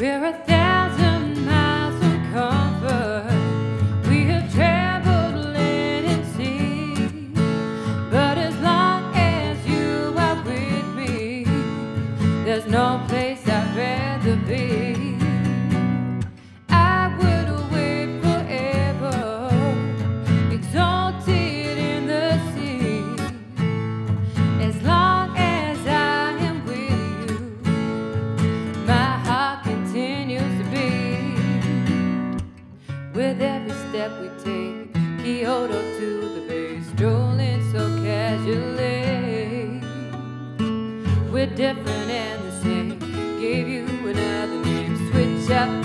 We're 1,000 miles from comfort. We have traveled land and sea, but as long as you are with me, there's no place I'd rather be. I would wait forever, exalted in the sea, as long as I am with you. My heart continues to beat with every step we take. Kyoto to the bay, strolling so casually. We're different and the same. Gave you another name, switch up